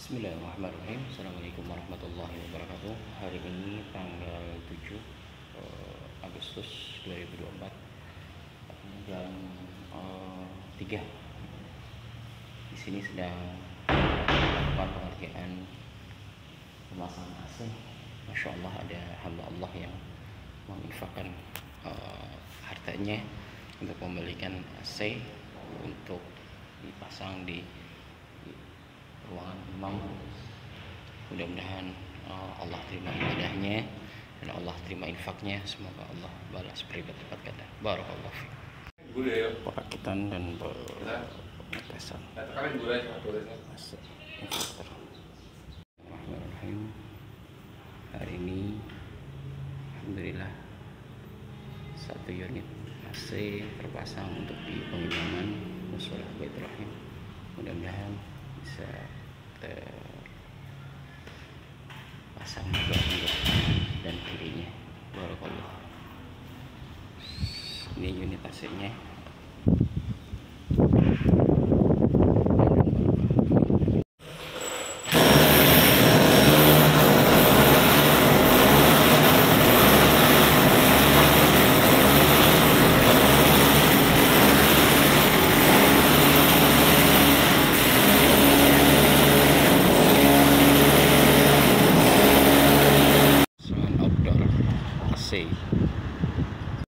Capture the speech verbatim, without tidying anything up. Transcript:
Bismillahirrahmanirrahim. Assalamualaikum warahmatullahi wabarakatuh. Hari ini tanggal tujuh eh, Agustus dua ribu dua puluh empat, jam eh, tiga. Di sini sedang melakukan pengerjaan pemasangan A C. Masya Allah, ada hamba Allah yang menginfakkan eh, hartanya untuk membelikan A C untuk dipasang di ruangan imam. Mudah-mudahan uh, Allah terima ibadahnya dan Allah terima infaknya. Semoga Allah balas berlipat-lipat ganda. Barakallahu fiik. Perakitan dan pengetesan. Bismillahirrahmanirrahim. Hari ini alhamdulillah satu unit A C terpasang untuk di pengimaman mushola Baitur Rahim. Mudah-mudahan bisa terpasang juga untuk dan kirinya. Barakallah. Ini unit A C-nya.